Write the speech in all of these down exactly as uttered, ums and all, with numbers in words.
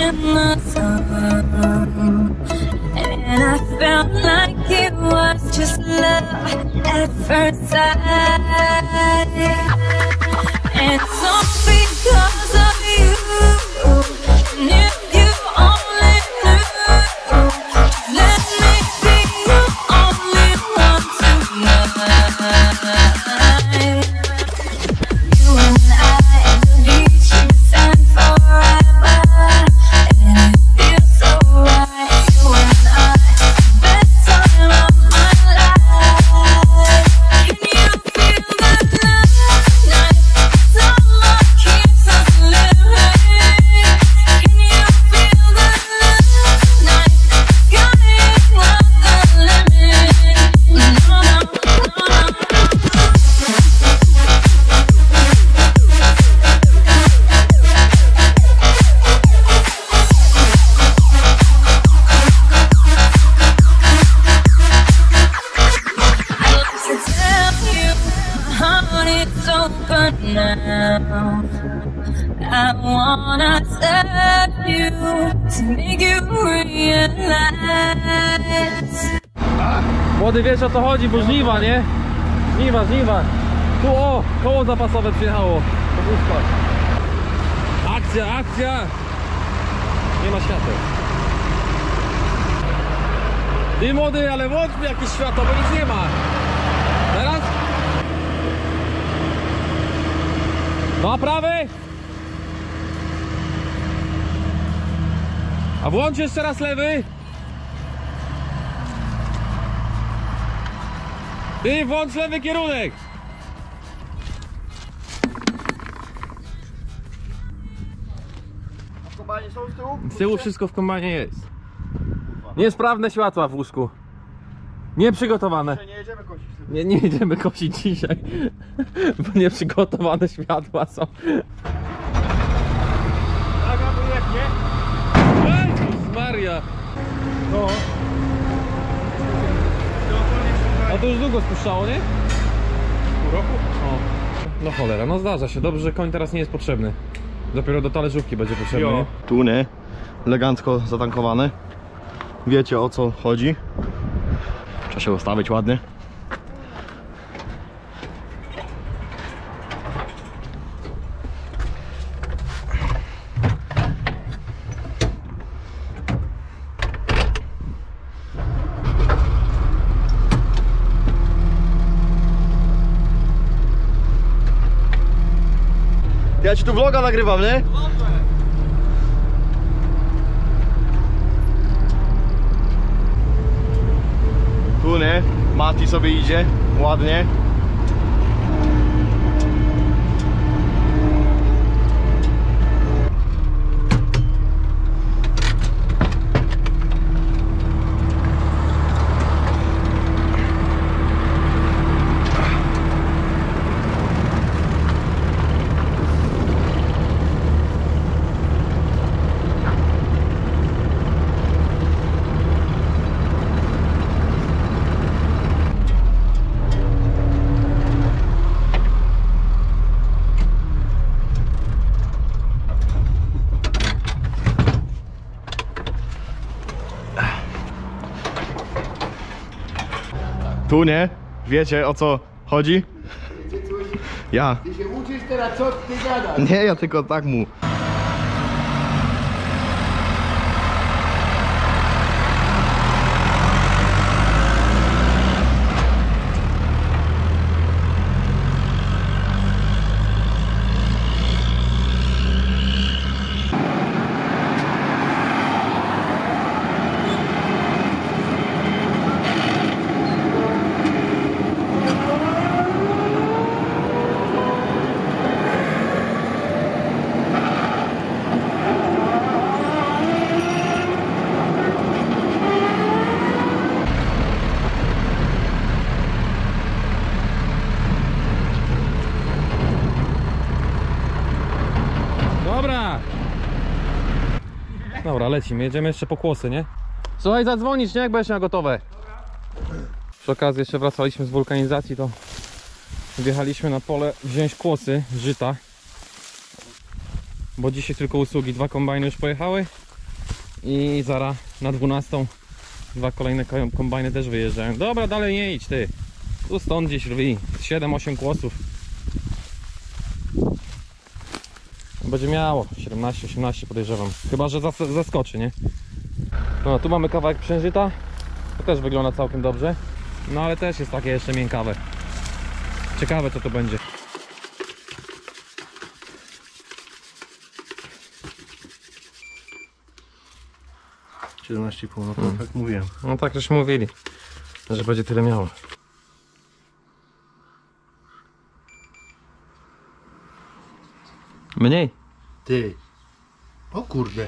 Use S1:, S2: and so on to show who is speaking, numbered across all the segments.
S1: in the sun, and I felt like it was just love at first sight. And it's all because of you. And if you only knew, let me be your only one tonight. You and I at the beach, sun forever, and it feels so right. You and I, best time of my life. Can you feel the love tonight? Summer keeps us living. Can you feel the love tonight? Sky is not the limit. No, no, no, no. To tell you, my heart is open now. I wanna tell you to make you realize.
S2: Młody, wiesz o co chodzi, bo żniwa, nie? Żniwa, żniwa. Tu o, koło zapasowe przyjechało. Akcja, akcja. Nie ma świateł. Ty młody, ale włącz mi jakieś światło, bo nic nie ma. Teraz? Na prawy? A włącz jeszcze raz lewy. Ty włącz lewy kierunek.
S3: A w kombajnie są z tyłu?
S2: Z tyłu wszystko w kombajnie jest. Niesprawne światła w łóżku. Nieprzygotowane.
S3: Nie jedziemy kosić.
S2: Nie, nie jedziemy kosić dzisiaj, bo nieprzygotowane światła są.
S3: Tak, a jak nie?
S2: Jezus Maria!
S3: No.
S2: A to już długo spuszczało, nie?
S3: Pół roku?
S2: O. No cholera, no zdarza się. Dobrze, że koń teraz nie jest potrzebny. Dopiero do talerzówki będzie potrzebny, nie?
S3: Tu nie. Elegancko zatankowany. Wiecie o co chodzi. Trzeba się ustawić ładnie. Ja ci tu vloga nagrywam, nie? Tu nie, Mati sobie idzie, ładnie. Tu nie, wiecie o co chodzi? Ja.
S4: Ty się uczysz teraz, co ty gadasz?
S3: Nie, ja tylko tak mu.
S2: Dobra, lecimy, jedziemy jeszcze po kłosy, nie? Słuchaj, zadzwonić, nie? Jak będziesz miał gotowe. Przy okazji jeszcze wracaliśmy z wulkanizacji, to wjechaliśmy na pole wziąć kłosy, żyta. Bo dzisiaj tylko usługi, dwa kombajny już pojechały. I zaraz na dwunastą dwa kolejne kombajny też wyjeżdżają. Dobra, dalej nie idź ty. Tu stąd gdzieś rwi. siedem osiem kłosów. Będzie miało siedemnaście osiemnaście podejrzewam. Chyba że zas zaskoczy, nie? No tu mamy kawałek przężyta. To też wygląda całkiem dobrze. No ale też jest takie jeszcze miękkawe. Ciekawe co to będzie.
S3: siedemnaście i pół, no to hmm. tak mówiłem.
S2: No tak już mówili, że będzie tyle miało. Mniej.
S3: Ty. O kurde.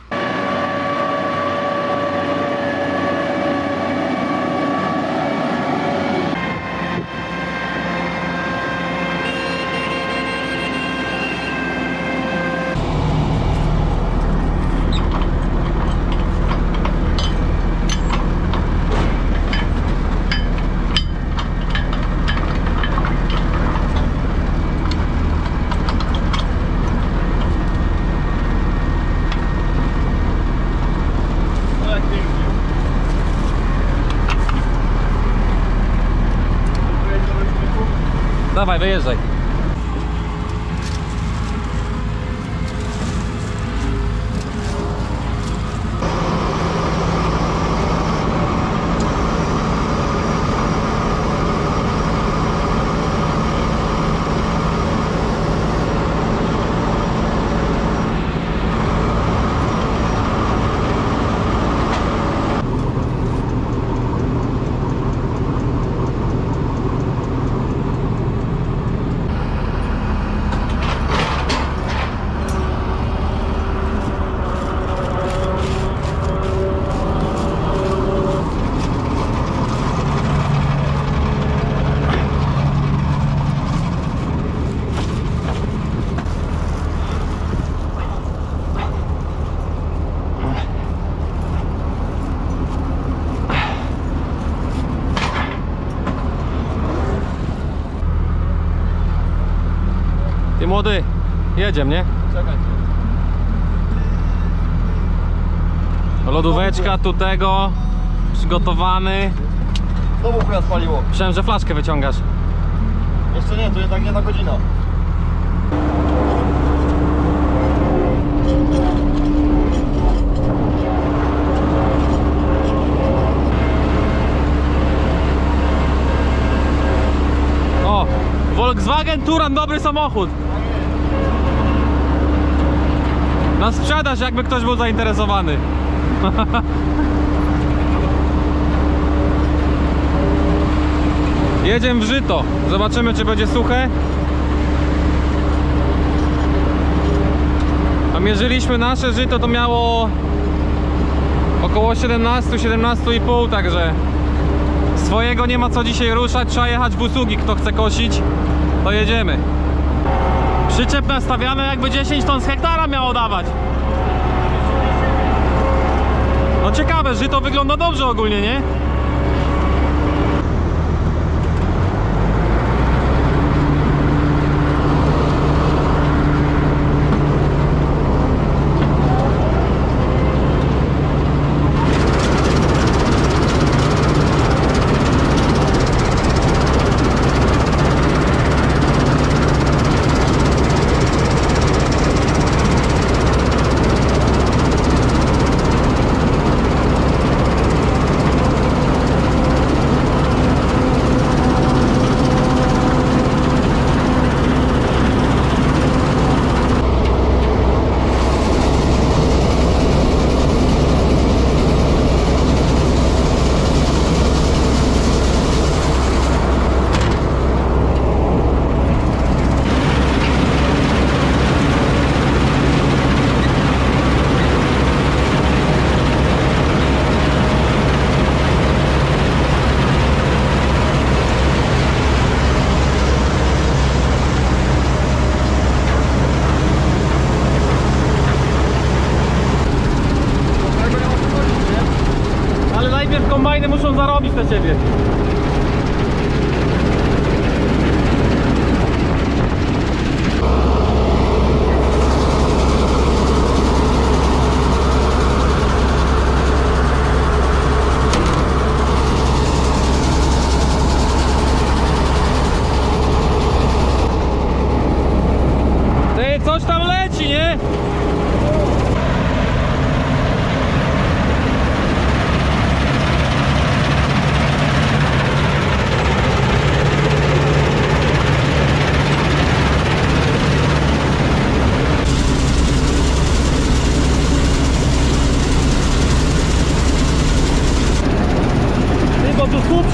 S2: Dawaj, wyjeżdżaj. Ty młody, jedziemy, nie?
S3: Czekaj.
S2: Lodóweczka tu tego, przygotowany.
S3: Znowu chuja spaliło.
S2: Myślałem, że flaszkę wyciągasz.
S3: Jeszcze nie, to jednak nie na godzina.
S2: O, Volkswagen Touran, dobry samochód. Na sprzedaż, jakby ktoś był zainteresowany. Jedziemy w żyto. Zobaczymy, czy będzie suche. A mierzyliśmy nasze żyto, to miało około siedemnaście siedemnaście i pół, także swojego nie ma co dzisiaj ruszać. Trzeba jechać w usługi. Kto chce kosić, to jedziemy. Przyczep nastawiamy, jakby dziesięć ton z hektara miało dawać. No ciekawe, żyto wygląda dobrze ogólnie, nie? Kombajny muszą zarobić na ciebie.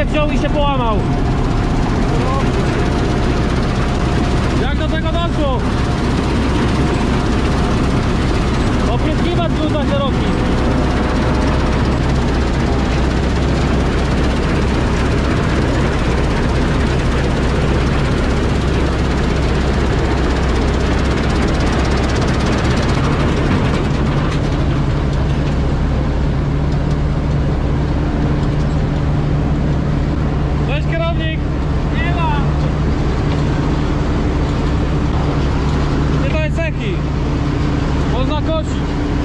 S2: się wziął i się połamał. Jak do tego doszło? Opryskiwacz był za szeroki. Cześć kierownik! Nie ma! Nie to jest ceki. Można kosić.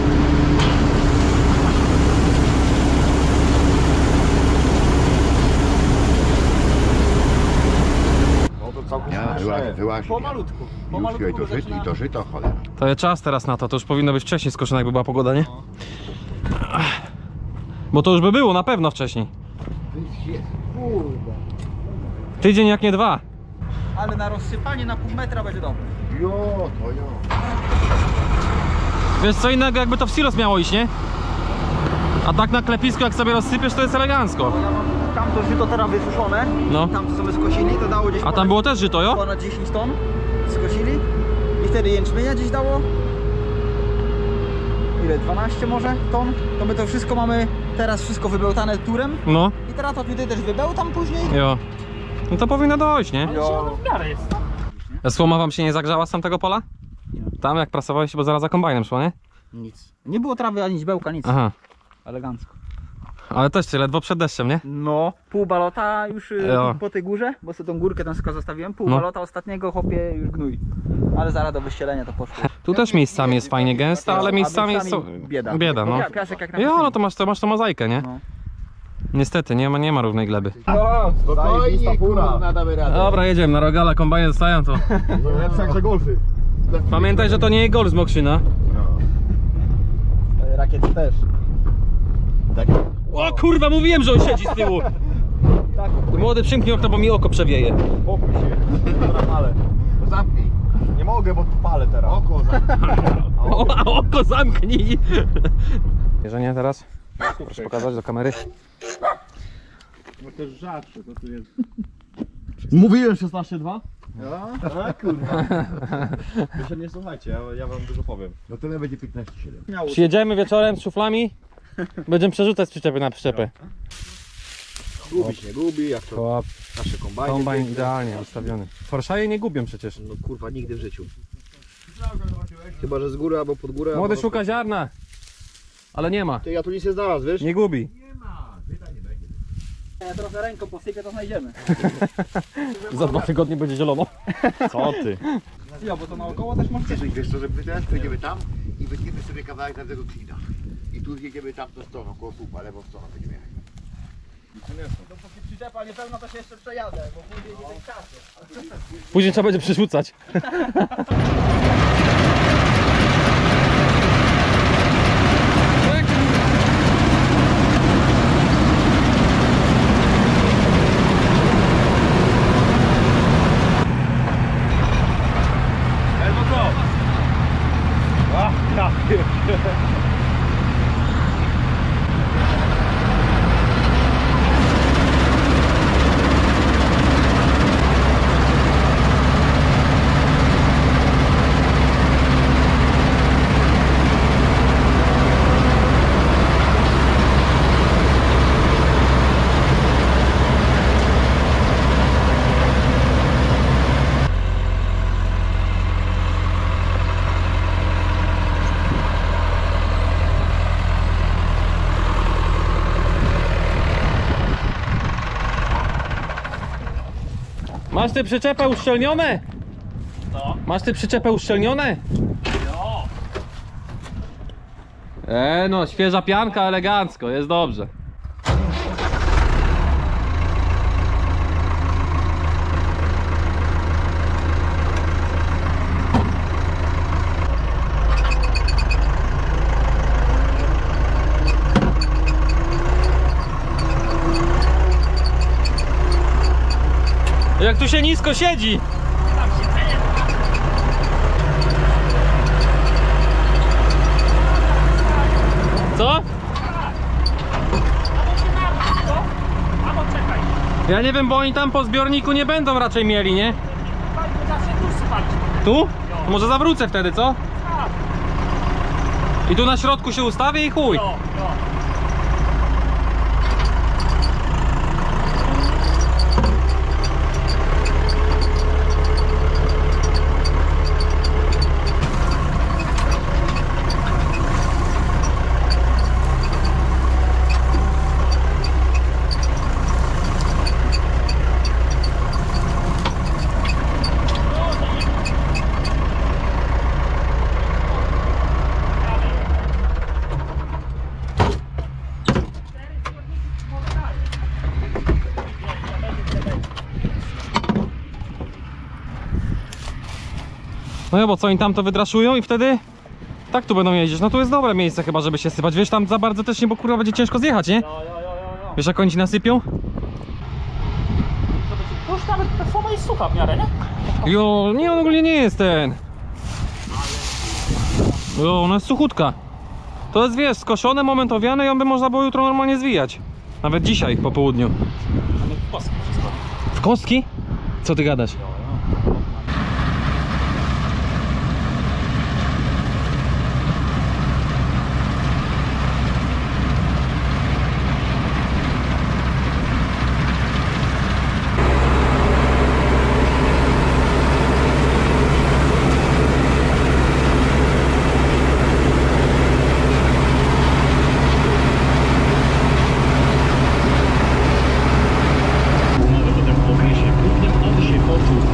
S5: Ja, wyłaź, wyłaź. Pomalutku. Pomalutku i to żyto, i to żyto, cholera.
S2: To jest czas teraz na to, to już powinno być wcześniej skoszone, jakby była pogoda, nie? Bo to już by było na pewno wcześniej. Tydzień jak nie dwa.
S6: Ale na rozsypanie na pół metra będzie dobre.
S5: Jo, to jo.
S2: Wiesz co innego, jakby to w silos miało iść, nie? A tak na klepisku jak sobie rozsypiesz, to jest elegancko.
S6: Ja mam tam to żyto teraz wysuszone.
S2: No.
S6: Tam co sobie skosili, to dało gdzieś
S2: A
S6: ponad,
S2: tam było też żyto, jo?
S6: ponad dziesięć ton. Skosili. I wtedy jęczmienia gdzieś dało. Ile? dwanaście może ton? To my to wszystko mamy teraz wszystko wybełtane turem.
S2: No,
S6: I teraz to tutaj też wybełtam później.
S2: jo. No to powinno dojść, nie?
S6: Jo.
S2: Słoma wam się nie zagrzała z tamtego pola?
S6: Nie.
S2: Tam jak pracowaliście, bo zaraz za kombajnem szło, nie?
S6: Nic. Nie było trawy ani źbełka, nic.
S2: Aha.
S6: Elegancko.
S2: Ale też cię ledwo przed deszczem, nie?
S6: No, pół balota już y,
S2: Jo.
S6: po tej górze, bo sobie tą górkę tam tylko zostawiłem. Pół
S2: No.
S6: balota ostatniego, chłopie, już gnój. Ale zaraz do wyścielenia to poszło.
S2: Tu też miejscami jest fajnie gęsta, ale miejscami jest...
S6: bieda.
S2: Bieda, no.
S6: Pia- Piasek jak na
S2: Jo, no
S6: pustyni.
S2: to masz, to masz tą mozaikę, nie?
S6: No.
S2: Niestety, nie ma, nie ma równej gleby.
S5: Spokojnie,
S4: kurna, damy radę.
S2: Dobra, jedziemy, na rogala, kombajny zostają to.
S5: Lepsze jak te golfy.
S2: Pamiętaj, że to nie jest gol z Mokrzyna.
S6: Rakiety też.
S2: O kurwa, mówiłem, że on siedzi z tyłu. Młody, przymknij okno, bo mi oko przewieje.
S5: Pokój się. Ale. Zamknij. Nie mogę, bo tu palę teraz. Oko zamknij.
S2: O, a oko zamknij. Bierzenie teraz? Proszę pokazać do kamery.
S3: Mówiłem szesnaście dwa?
S5: A kurwa.
S3: Wy się nie słuchajcie, ja, ja wam dużo powiem.
S5: No tyle będzie piętnaście siedem.
S2: Przyjedziemy wieczorem z szuflami. Będziemy przerzucać z przyczepy na przyczepę.
S5: Gubi się, gubi, jak to
S2: Chłop,
S5: nasze kombajny.
S2: kombajn
S5: piękne.
S2: idealnie ustawiony. Forszaje nie gubią przecież.
S5: No kurwa, nigdy w życiu. Chyba, że z góry albo pod górę.
S2: Młody
S5: albo...
S2: szuka ziarna. Ale nie ma.
S5: Ty, ja tu nic nie znalazł, wiesz?
S2: Nie gubi.
S6: Ja trochę ręką posypię, to znajdziemy.
S2: Za dwa tygodnie będzie zielono.
S3: Co ty?
S6: Ja, bo to naokoło też może
S5: Wiesz, wiesz co, że my teraz przejdziemy tam i wytniemy sobie kawałek tamtego klina. I tu jedziemy tamtą stroną, koło słupa, lewą stroną będziemy jechać.
S6: Dopóki przyczepa nie pełna, to się jeszcze przejadę, bo później nie będzie czasu.
S2: Później trzeba będzie przerzucać. Masz ty przyczepę uszczelnione? Co? Masz ty przyczepę uszczelnione? No. E no, świeża pianka, elegancko, jest dobrze. Jak tu się nisko siedzi! Co? Ja nie wiem, bo oni tam po zbiorniku nie będą raczej mieli, nie?
S6: Zawsze tu sypać.
S2: Tu? Może zawrócę wtedy, co? I tu na środku się ustawię i chuj.
S6: Jo, jo.
S2: No ja, bo co oni tam to wydraszują i wtedy tak tu będą jeździć. No tu jest dobre miejsce chyba, żeby się sypać. Wiesz, tam za bardzo też nie, bo kurwa będzie ciężko zjechać, nie?
S6: Jo, jo, jo, jo, jo.
S2: Wiesz, jak oni ci nasypią?
S6: To już nawet ta słowa jest sucha w miarę, nie?
S2: Jo, nie, on ogólnie nie jest ten. Jo, ona jest suchutka. To jest, wiesz, skoszone, momentowiane i on by można było jutro normalnie zwijać. Nawet dzisiaj, po południu.
S6: Ale w kostki wszystko.
S2: W kostki? Co ty gadasz?
S7: Potem w okresie głównym on się poczuł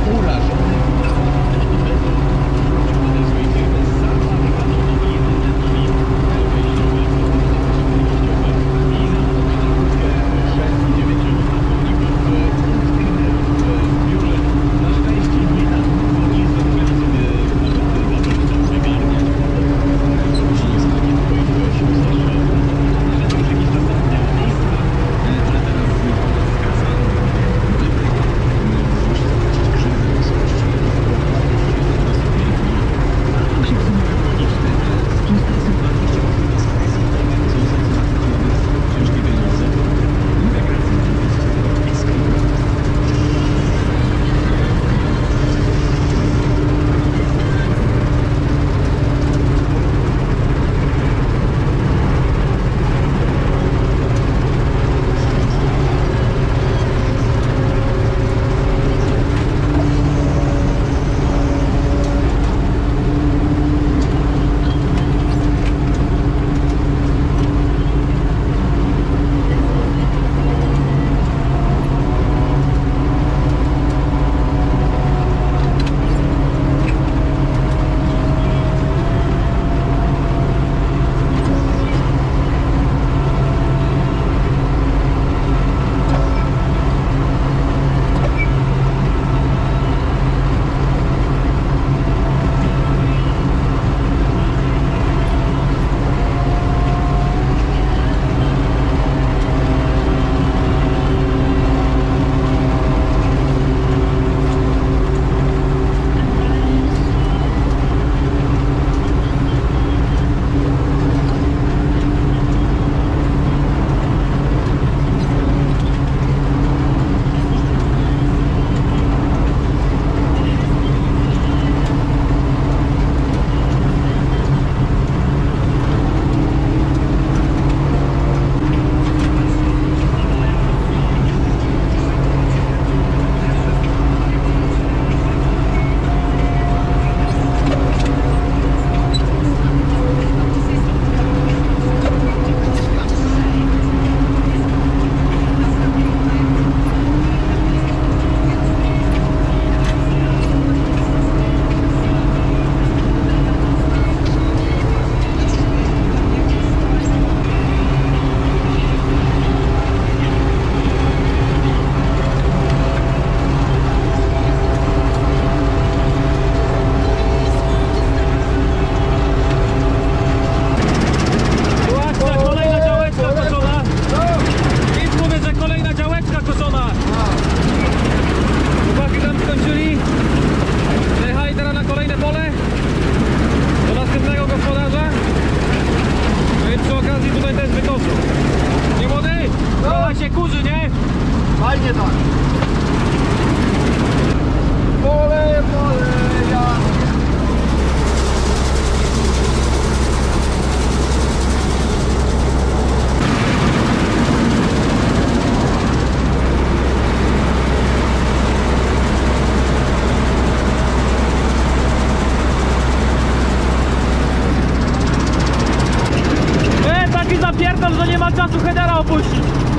S2: ma czasu headera opuścić.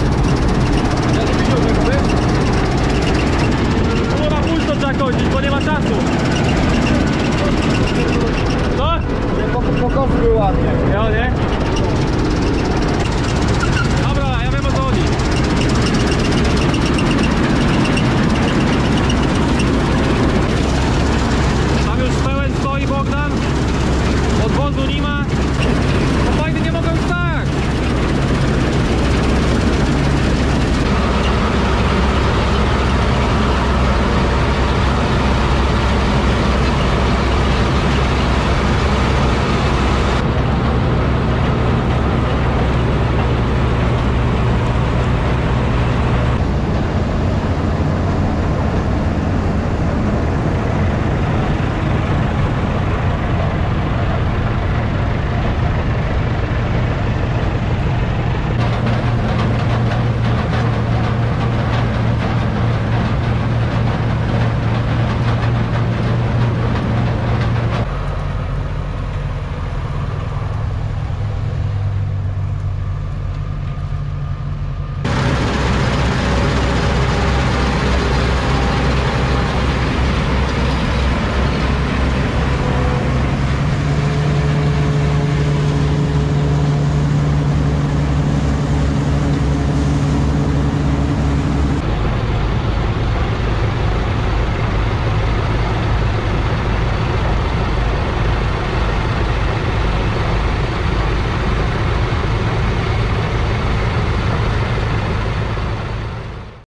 S2: Tu na pusto trzeba chodzić, bo nie ma czasu. Co?
S6: Po, po kosku ładnie.